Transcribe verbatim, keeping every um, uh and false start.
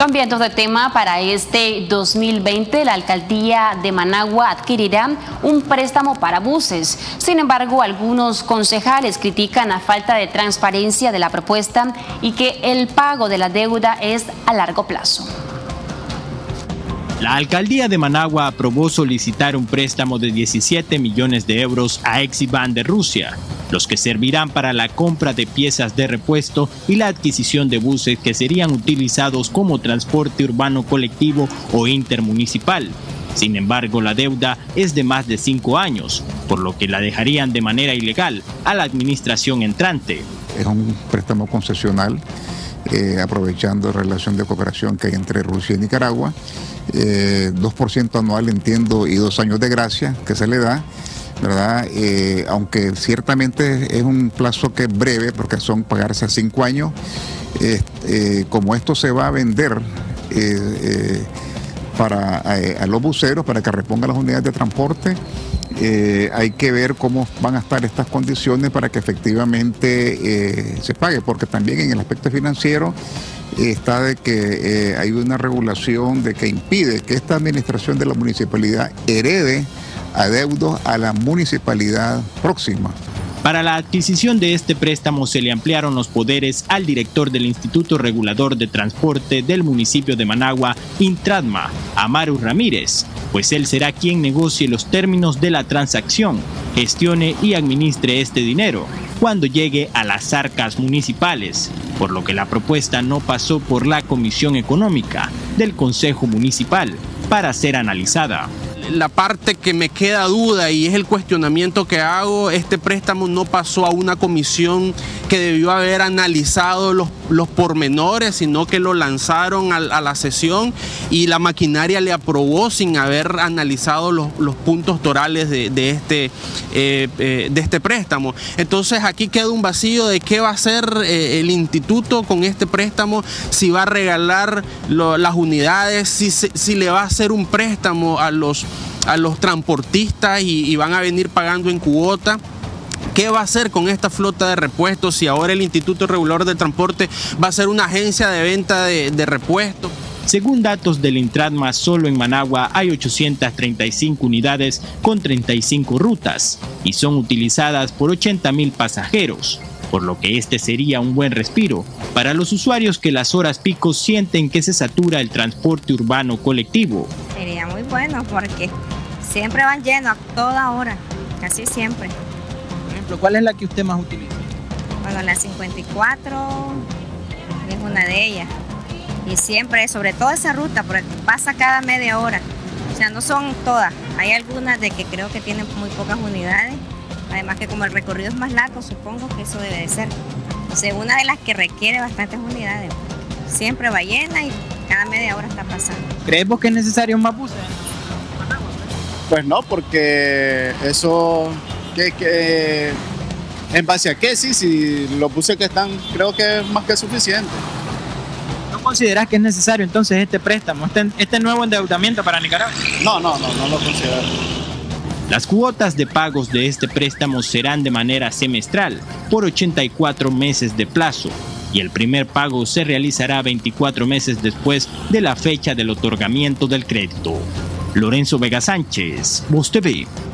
Cambiando de tema, para este dos mil veinte la alcaldía de Managua adquirirá un préstamo para buses. Sin embargo, algunos concejales critican la falta de transparencia de la propuesta y que el pago de la deuda es a largo plazo. La alcaldía de Managua aprobó solicitar un préstamo de diecisiete millones de euros a Exiban de Rusia, los que servirán para la compra de piezas de repuesto y la adquisición de buses que serían utilizados como transporte urbano colectivo o intermunicipal. Sin embargo, la deuda es de más de cinco años, por lo que la dejarían de manera ilegal a la administración entrante. Es un préstamo concesional, eh, aprovechando la relación de cooperación que hay entre Rusia y Nicaragua. Eh, dos por ciento anual, entiendo, y dos años de gracia que se le da, ¿verdad? Eh, aunque ciertamente es un plazo que es breve, porque son pagarse a cinco años, eh, eh, como esto se va a vender eh, eh, para eh, a los buceros, para que repongan las unidades de transporte, eh, hay que ver cómo van a estar estas condiciones para que efectivamente eh, se pague, porque también en el aspecto financiero está de que eh, hay una regulación de que impide que esta administración de la municipalidad herede adeudos a la municipalidad próxima. Para la adquisición de este préstamo se le ampliaron los poderes al director del Instituto Regulador de Transporte del municipio de Managua, Intradma, Amaru Ramírez, pues él será quien negocie los términos de la transacción, gestione y administre este dinero cuando llegue a las arcas municipales, por lo que la propuesta no pasó por la Comisión Económica del Consejo Municipal para ser analizada. La parte que me queda duda y es el cuestionamiento que hago, este préstamo no pasó a una comisión que debió haber analizado los, los pormenores, sino que lo lanzaron a, a la sesión y la maquinaria le aprobó sin haber analizado los, los puntos torales de, de, este, eh, eh, de este préstamo. Entonces aquí queda un vacío de qué va a hacer eh, el instituto con este préstamo, si va a regalar lo, las unidades, si, si le va a hacer un préstamo a los a los transportistas y, y van a venir pagando en cuota. ¿Qué va a hacer con esta flota de repuestos si ahora el Instituto Regulador de Transporte va a ser una agencia de venta de, de repuestos? Según datos del Intradma, solo en Managua hay ochocientas treinta y cinco unidades con treinta y cinco rutas y son utilizadas por ochenta mil pasajeros, por lo que este sería un buen respiro para los usuarios que las horas pico sienten que se satura el transporte urbano colectivo. Sería muy bueno porque siempre van llenos a toda hora, casi siempre. Por ejemplo, ¿cuál es la que usted más utiliza? Bueno, la cincuenta y cuatro es una de ellas. Y siempre, sobre todo esa ruta, porque pasa cada media hora. O sea, no son todas. Hay algunas de que creo que tienen muy pocas unidades. Además que como el recorrido es más largo, supongo que eso debe de ser. O sea, una de las que requiere bastantes unidades. Siempre va llena y cada media hora está pasando. ¿Crees vos que es necesario más buses? Pues no, porque eso, que, que, ¿en base a qué? Sí, si los buses que están, creo que es más que suficiente. ¿No considerás que es necesario entonces este préstamo, este, este nuevo endeudamiento para Nicaragua? No, no, no, no lo considero. Las cuotas de pagos de este préstamo serán de manera semestral por ochenta y cuatro meses de plazo y el primer pago se realizará veinticuatro meses después de la fecha del otorgamiento del crédito. Lorenzo Vega Sánchez, Voz T V.